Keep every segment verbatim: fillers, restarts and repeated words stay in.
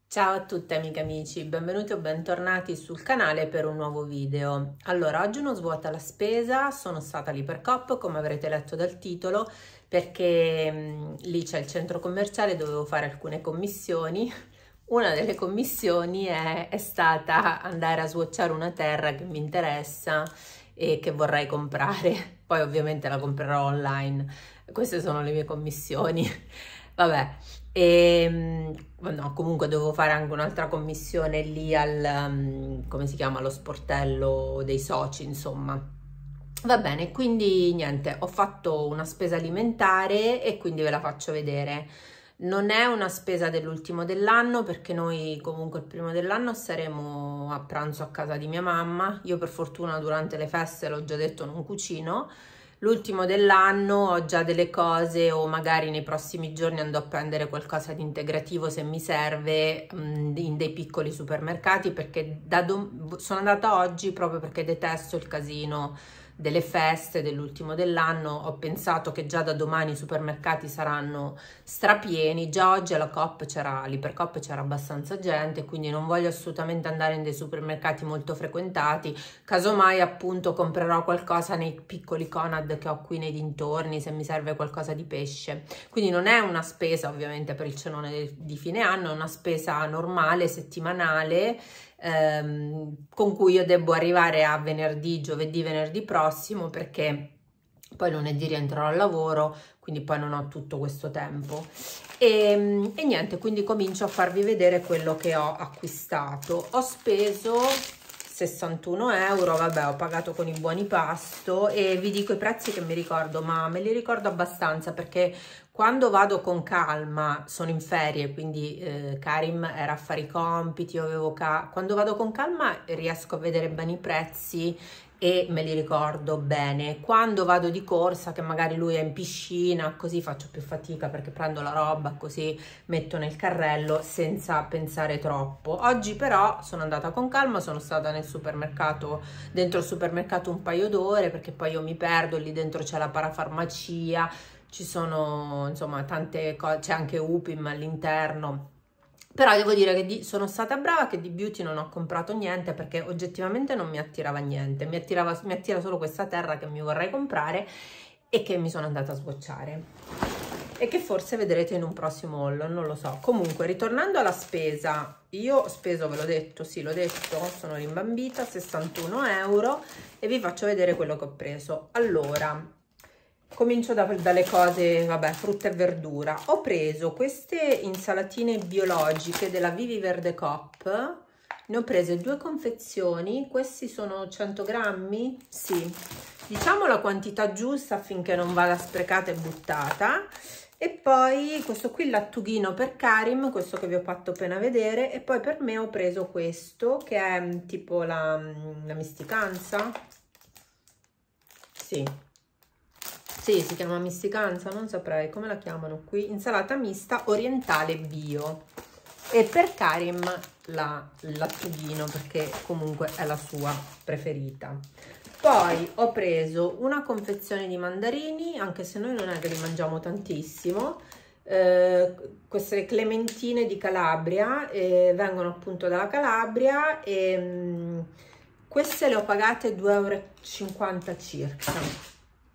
Ciao a tutte amiche e amici, benvenuti o bentornati sul canale per un nuovo video. Allora, oggi uno svuota la spesa, sono stata all'Ipercoop come avrete letto dal titolo perché mh, lì c'è il centro commerciale, dovevo fare alcune commissioni. Una delle commissioni è, è stata andare a swatchare una terra che mi interessa e che vorrei comprare, poi ovviamente la comprerò online. Queste sono le mie commissioni. Vabbè. E no, comunque dovevo fare anche un'altra commissione lì al, um, come si chiama, lo sportello dei soci, insomma. Va bene, quindi niente, ho fatto una spesa alimentare e quindi ve la faccio vedere. Non è una spesa dell'ultimo dell'anno perché noi comunque il primo dell'anno saremo a pranzo a casa di mia mamma. Io per fortuna durante le feste, l'ho già detto, non cucino. L'ultimo dell'anno ho già delle cose o magari nei prossimi giorni andrò a prendere qualcosa di integrativo se mi serve mh, in dei piccoli supermercati, perché da sono andata oggi proprio perché detesto il casino delle feste dell'ultimo dell'anno. Ho pensato che già da domani i supermercati saranno strapieni, già oggi alla Coop c'era, all'Ipercoop c'era abbastanza gente, quindi non voglio assolutamente andare in dei supermercati molto frequentati. Casomai appunto comprerò qualcosa nei piccoli Conad che ho qui nei dintorni se mi serve qualcosa di pesce. Quindi non è una spesa ovviamente per il cenone di fine anno, è una spesa normale, settimanale, ehm, con cui io devo arrivare a venerdì, giovedì, venerdì prossimo, perché poi lunedì rientrerò al lavoro, quindi poi non ho tutto questo tempo. E, e niente, quindi comincio a farvi vedere quello che ho acquistato. Ho speso sessantuno euro, vabbè, ho pagato con i buoni pasto e vi dico i prezzi che mi ricordo, ma me li ricordo abbastanza perché quando vado con calma, sono in ferie, quindi eh, Karim era a fare i compiti, io avevo ca quando vado con calma riesco a vedere bene i prezzi e me li ricordo bene. Quando vado di corsa, che magari lui è in piscina, così faccio più fatica perché prendo la roba, così metto nel carrello senza pensare troppo. Oggi però sono andata con calma, sono stata nel supermercato, dentro il supermercato un paio d'ore perché poi io mi perdo, lì dentro c'è la parafarmacia, ci sono insomma tante cose, c'è anche Upim all'interno. Però devo dire che di, sono stata brava che di beauty non ho comprato niente perché oggettivamente non mi attirava niente, mi, attirava, mi attira solo questa terra che mi vorrei comprare e che mi sono andata a swatchare e che forse vedrete in un prossimo haul, non lo so. Comunque, ritornando alla spesa, io ho speso, ve l'ho detto, sì l'ho detto, sono rimbambita, sessantuno euro e vi faccio vedere quello che ho preso. Allora, comincio da, dalle cose, vabbè, frutta e verdura. Ho preso queste insalatine biologiche della Vivi Verde Coop, ne ho prese due confezioni, questi sono cento grammi, sì, diciamo la quantità giusta affinché non vada sprecata e buttata. E poi questo qui, il lattughino per Karim, questo che vi ho fatto appena vedere, e poi per me ho preso questo che è tipo la, la misticanza, sì. Sì, si chiama misticanza, non saprei come la chiamano qui, insalata mista orientale bio. E per Karim la, il lattughino perché comunque è la sua preferita. Poi ho preso una confezione di mandarini, anche se noi non è che li mangiamo tantissimo. Eh, queste clementine di Calabria, eh, vengono appunto dalla Calabria e mh, queste le ho pagate due e cinquanta euro circa.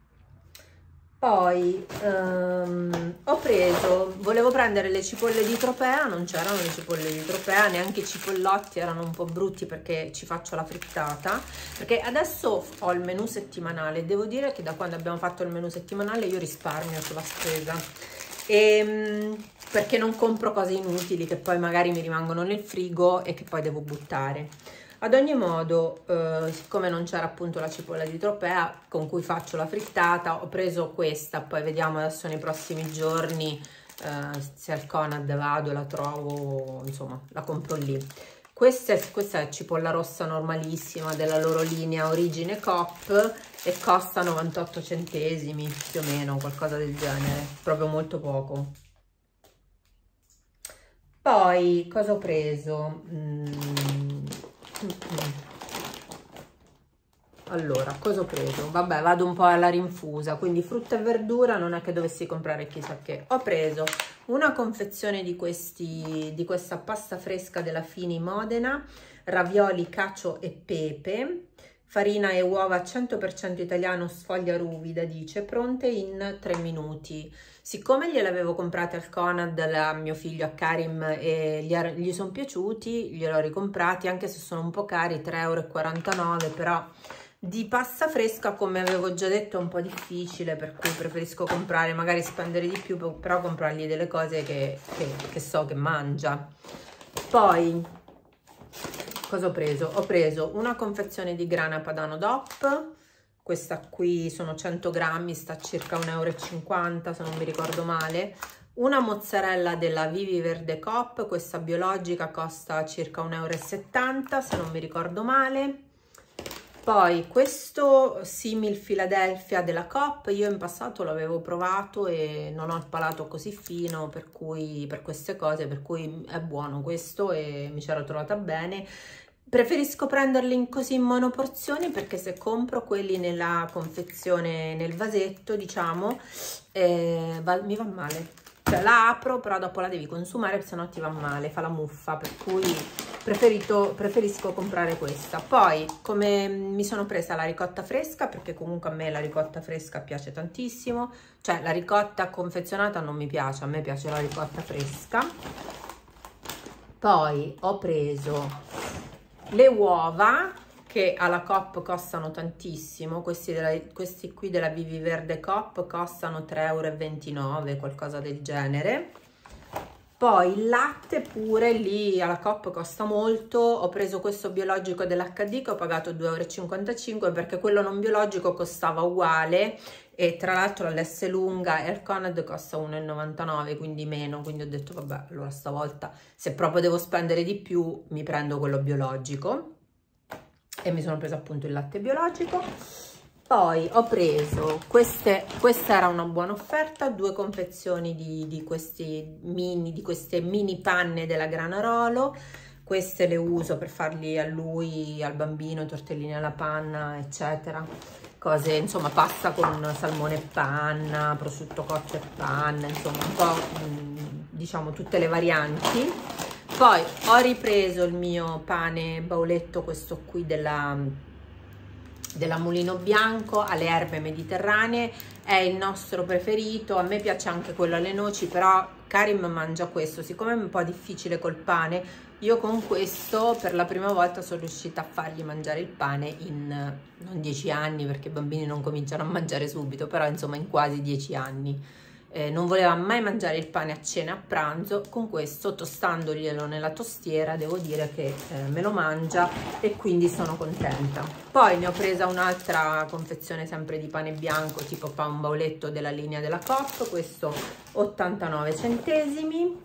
Poi um, ho preso, volevo prendere le cipolle di Tropea, non c'erano le cipolle di Tropea, neanche i cipollotti, erano un po' brutti perché ci faccio la frittata, perché adesso ho il menù settimanale, devo dire che da quando abbiamo fatto il menù settimanale io risparmio sulla spesa, e, perché non compro cose inutili che poi magari mi rimangono nel frigo e che poi devo buttare. Ad ogni modo, eh, siccome non c'era appunto la cipolla di Tropea con cui faccio la frittata, ho preso questa, poi vediamo adesso nei prossimi giorni eh, se al Conad vado, la trovo, insomma, la compro lì. Questa è, questa è cipolla rossa normalissima della loro linea Origine Coop e costa novantotto centesimi, più o meno, qualcosa del genere, proprio molto poco. Poi, cosa ho preso? Mm. allora, cosa ho preso? Vabbè, vado un po' alla rinfusa, quindi frutta e verdura, non è che dovessi comprare chissà che. Ho preso una confezione di, questi, di questa pasta fresca della Fini Modena, ravioli, cacio e pepe, farina e uova cento per cento italiano, sfoglia ruvida, dice, pronte in tre minuti. Siccome gliele avevo comprate al Conad a mio figlio, a Karim, e gli, gli sono piaciuti, gliel'ho ricomprati, anche se sono un po' cari, tre e quarantanove euro, però di pasta fresca, come avevo già detto, è un po' difficile, per cui preferisco comprare, magari spendere di più, però comprargli delle cose che, che, che so che mangia. Poi, cosa ho preso? Ho preso una confezione di grana padano D O P, questa qui sono cento grammi, sta a circa un euro e cinquanta se non mi ricordo male. Una mozzarella della Vivi Verde Coop, questa biologica, costa circa un euro e settanta se non mi ricordo male. Poi questo simil Philadelphia della Coop, io in passato l'avevo provato e non ho il palato così fino, per cui per queste cose, per cui è buono questo e mi c'ero trovata bene. Preferisco prenderli in così in monoporzioni, perché se compro quelli nella confezione, nel vasetto, diciamo, eh, va, mi va male. Cioè la apro, però dopo la devi consumare, se no ti va male, fa la muffa, per cui preferito, preferisco comprare questa. Poi, come mi sono presa la ricotta fresca, perché comunque a me la ricotta fresca piace tantissimo, cioè la ricotta confezionata non mi piace, a me piace la ricotta fresca. Poi ho preso le uova, che alla Coop costano tantissimo, questi, della, questi qui della Vivi Verde Coop costano tre e ventinove euro, qualcosa del genere. Poi il latte pure, lì alla Coop costa molto, ho preso questo biologico dell'H D che ho pagato due e cinquantacinque euro, perché quello non biologico costava uguale, e tra l'altro all'S lunga e al Conad costa uno e novantanove, quindi meno, quindi ho detto vabbè, allora stavolta se proprio devo spendere di più mi prendo quello biologico, e mi sono presa appunto il latte biologico. Poi ho preso queste, questa era una buona offerta, due confezioni di, di, questi mini, di queste mini panne della Granarolo. Queste le uso per farli a lui, al bambino, tortellini alla panna, eccetera. Cose, insomma, pasta con salmone e panna, prosciutto cotto e panna, insomma, un po', diciamo, tutte le varianti. Poi ho ripreso il mio pane bauletto, questo qui della, della Mulino Bianco, alle erbe mediterranee, è il nostro preferito. A me piace anche quello alle noci, però Karim mangia questo, siccome è un po' difficile col pane, io con questo per la prima volta sono riuscita a fargli mangiare il pane in non dieci anni, perché i bambini non cominciano a mangiare subito, però insomma in quasi dieci anni. Eh, non voleva mai mangiare il pane a cena e a pranzo, con questo, tostandoglielo nella tostiera, devo dire che eh, me lo mangia, e quindi sono contenta. Poi ne ho presa un'altra confezione sempre di pane bianco, tipo pan bauletto della linea della Coop, questo ottantanove centesimi.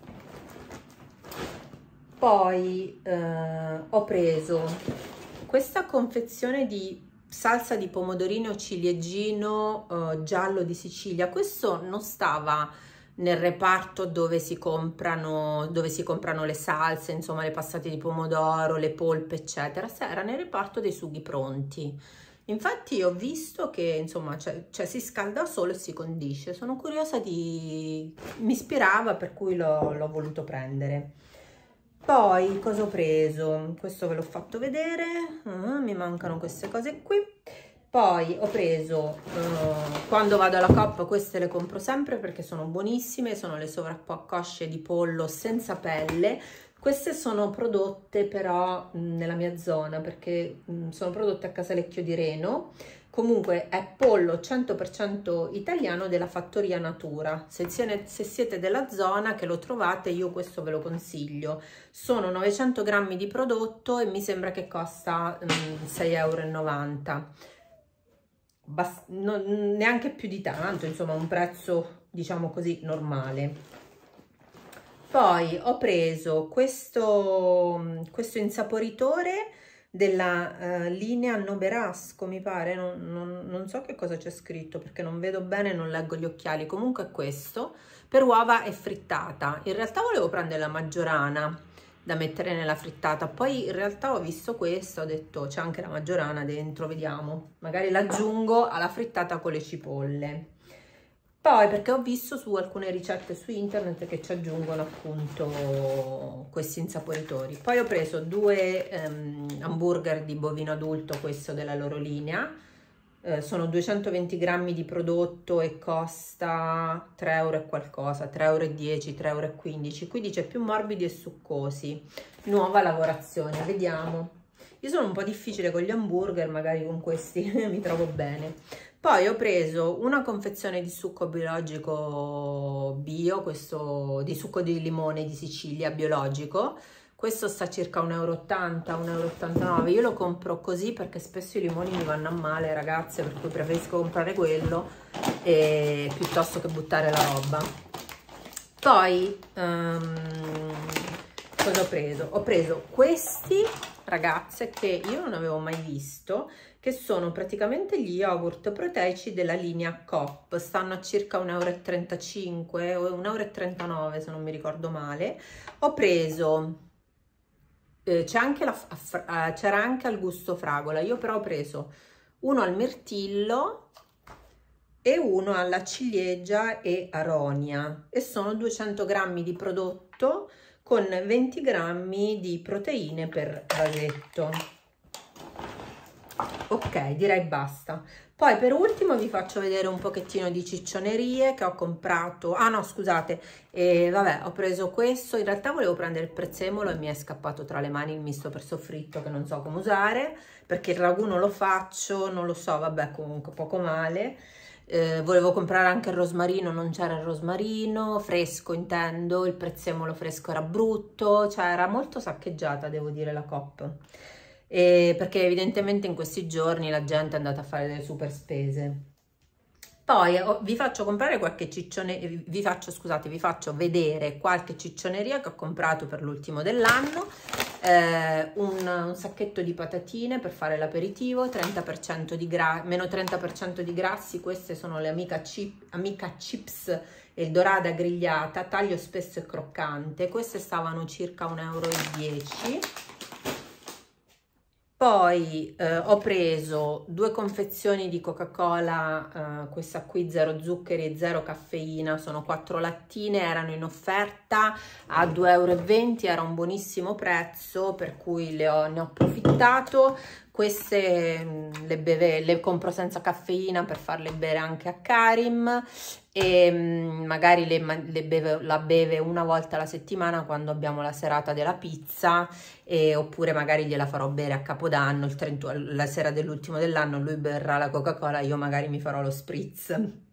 Poi eh, ho preso questa confezione di salsa di pomodorino ciliegino eh, giallo di Sicilia. Questo non stava nel reparto dove si comprano dove si comprano le salse, insomma le passate di pomodoro, le polpe eccetera, era nel reparto dei sughi pronti. Infatti ho visto che insomma cioè, cioè si scalda solo e si condisce. Sono curiosa di... mi ispirava, per cui l'ho voluto prendere. Poi cosa ho preso? Questo ve l'ho fatto vedere, uh, mi mancano queste cose qui. Poi ho preso, uh, quando vado alla Coop queste le compro sempre perché sono buonissime, sono le sovraccosce di pollo senza pelle. Queste sono prodotte però mh, nella mia zona, perché mh, sono prodotte a Casalecchio di Reno. Comunque è pollo cento per cento italiano della Fattoria Natura. Se siete, se siete della zona che lo trovate, io questo ve lo consiglio. Sono novecento grammi di prodotto e mi sembra che costa um, sei e novanta euro. Bast non, neanche più di tanto, insomma un prezzo diciamo così normale. Poi ho preso questo, questo insaporitore della uh, linea Noberasco, mi pare, non, non, non so che cosa c'è scritto perché non vedo bene, non leggo gli occhiali. Comunque è questo, per uova e frittata. In realtà volevo prendere la maggiorana da mettere nella frittata. Poi in realtà ho visto questo, ho detto c'è anche la maggiorana dentro, vediamo, magari l'aggiungo alla frittata con le cipolle. Poi perché ho visto su alcune ricette su internet che ci aggiungono appunto questi insaporitori. Poi ho preso due um, hamburger di bovino adulto, questo della loro linea, eh, sono duecentoventi grammi di prodotto e costa tre euro e qualcosa, tre e dieci euro, tre euro e quindici. Qui dice più morbidi e succosi, nuova lavorazione, vediamo. Io sono un po' difficile con gli hamburger, magari con questi mi trovo bene. Poi ho preso una confezione di succo biologico bio, questo di succo di limone di Sicilia biologico. Questo sta circa un euro e ottanta, un euro e ottantanove. Io lo compro così perché spesso i limoni mi vanno a male, ragazze, per cui preferisco comprare quello e, piuttosto che buttare la roba. Poi um, cosa ho preso? Ho preso questi, ragazze, che io non avevo mai visto, che sono praticamente gli yogurt proteici della linea Coop, stanno a circa un euro e trentacinque o un euro e trentanove se non mi ricordo male. Ho preso, eh, c'è anche la, eh, c'era anche al gusto fragola, io però ho preso uno al mirtillo e uno alla ciliegia e aronia e sono duecento grammi di prodotto con venti grammi di proteine per vasetto. Ok, direi basta. Poi per ultimo vi faccio vedere un pochettino di ciccionerie che ho comprato. Ah no, scusate, eh, vabbè, ho preso questo. In realtà volevo prendere il prezzemolo e mi è scappato tra le mani il misto per soffritto che non so come usare, perché il ragù non lo faccio, non lo so, vabbè, comunque poco male. Eh, volevo comprare anche il rosmarino, non c'era il rosmarino fresco, intendo, il prezzemolo fresco era brutto, cioè era molto saccheggiata, devo dire, la Coop. E perché evidentemente in questi giorni la gente è andata a fare delle super spese. Poi oh, vi faccio comprare qualche ciccione, vi faccio, scusate, vi faccio vedere qualche ciccioneria che ho comprato per l'ultimo dell'anno. Eh, un, un sacchetto di patatine per fare l'aperitivo, trenta per cento di gra meno trenta per cento di grassi. Queste sono le Amica, chip, Amica Chips e il dorada grigliata, taglio spesso e croccante. Queste stavano circa un euro e dieci. Poi eh, ho preso due confezioni di Coca-Cola, eh, questa qui zero zuccheri e zero caffeina, sono quattro lattine, erano in offerta a due euro e venti, era un buonissimo prezzo, per cui le ho, ne ho approfittato. Queste mh, le, beve, le compro senza caffeina per farle bere anche a Karim e mh, magari le, le beve, la beve una volta alla settimana quando abbiamo la serata della pizza, e, oppure magari gliela farò bere a Capodanno, il trentuno, la sera dell'ultimo dell'anno lui berrà la Coca-Cola, io magari mi farò lo spritz.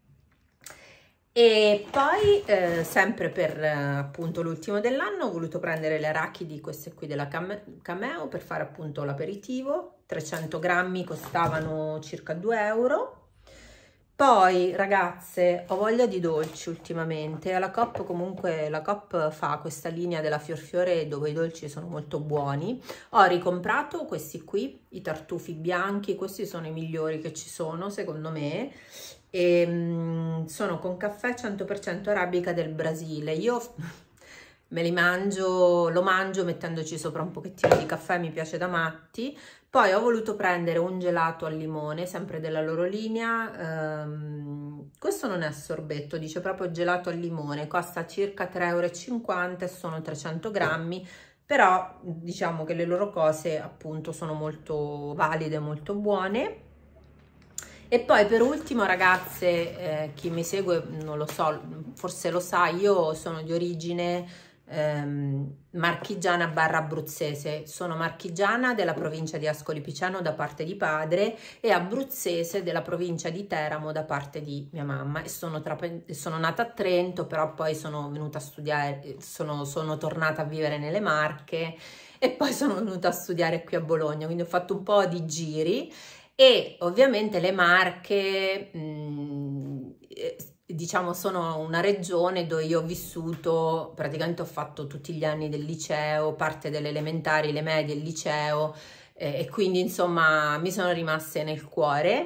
E poi eh, sempre per eh, appunto l'ultimo dell'anno ho voluto prendere le arachidi, queste qui della Cameo, per fare appunto l'aperitivo, trecento grammi, costavano circa due euro. Poi ragazze, ho voglia di dolci ultimamente, alla Coop comunque la Coop fa questa linea della Fiorfiore dove i dolci sono molto buoni. Ho ricomprato questi qui, i tartufi bianchi, questi sono i migliori che ci sono secondo me. E, mm, sono con caffè cento per cento arabica del Brasile. Io me li mangio, lo mangio mettendoci sopra un pochettino di caffè, mi piace da matti. Poi ho voluto prendere un gelato al limone, sempre della loro linea. Um, questo non è sorbetto, dice proprio gelato al limone, costa circa tre euro e cinquanta e sono trecento grammi, però diciamo che le loro cose appunto sono molto valide, molto buone. E poi per ultimo ragazze, eh, chi mi segue non lo so, forse lo sa, io sono di origine ehm, marchigiana barra abruzzese, sono marchigiana della provincia di Ascoli Piceno da parte di padre e abruzzese della provincia di Teramo da parte di mia mamma, e sono, tra, sono nata a Trento, però poi sono venuta a studiare, sono, sono tornata a vivere nelle Marche e poi sono venuta a studiare qui a Bologna, quindi ho fatto un po' di giri. E ovviamente le Marche, mh, diciamo, sono una regione dove io ho vissuto, praticamente ho fatto tutti gli anni del liceo, parte delle elementari, le medie, il liceo, eh, e quindi insomma mi sono rimaste nel cuore.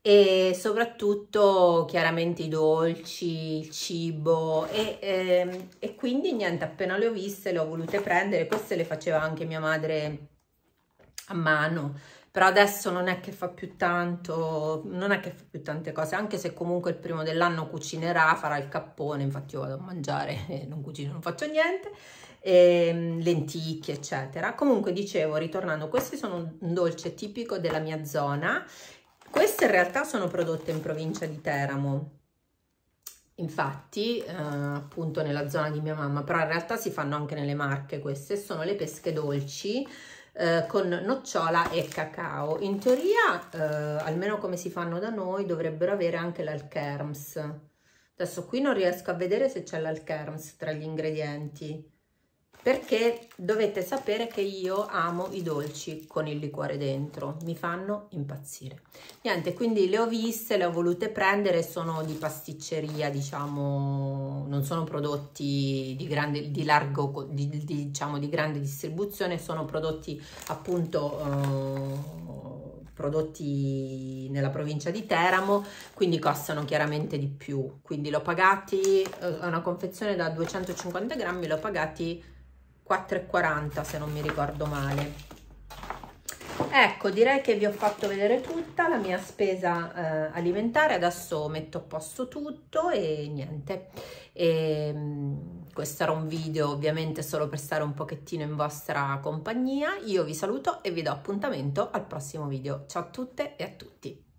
e soprattutto chiaramente i dolci, il cibo e, e, e quindi niente, appena le ho viste le ho volute prendere. Queste le faceva anche mia madre a mano, però adesso non è che fa più tanto, non è che fa più tante cose, anche se comunque il primo dell'anno cucinerà, farà il cappone, infatti io vado a mangiare e non cucino, non faccio niente, e lenticchie eccetera. Comunque dicevo, ritornando, questi sono un dolce tipico della mia zona. Queste in realtà sono prodotte in provincia di Teramo, infatti eh, appunto nella zona di mia mamma, però in realtà si fanno anche nelle Marche. Queste sono le pesche dolci eh, con nocciola e cacao. In teoria, eh, almeno come si fanno da noi, dovrebbero avere anche l'alkerms. Adesso qui non riesco a vedere se c'è l'alkerms tra gli ingredienti, perché dovete sapere che io amo i dolci con il liquore dentro, mi fanno impazzire. Niente, quindi le ho viste, le ho volute prendere, sono di pasticceria, diciamo, non sono prodotti di grande, di largo, di, di, diciamo, di grande distribuzione, sono prodotti appunto eh, prodotti nella provincia di Teramo, quindi costano chiaramente di più. Quindi l'ho pagati, eh, una confezione da duecentocinquanta grammi, l'ho pagati quattro e quaranta se non mi ricordo male. Ecco, direi che vi ho fatto vedere tutta la mia spesa eh, alimentare. Adesso metto a posto tutto e niente, e, mh, questo era un video ovviamente solo per stare un pochettino in vostra compagnia. Io vi saluto e vi do appuntamento al prossimo video. Ciao a tutte e a tutti.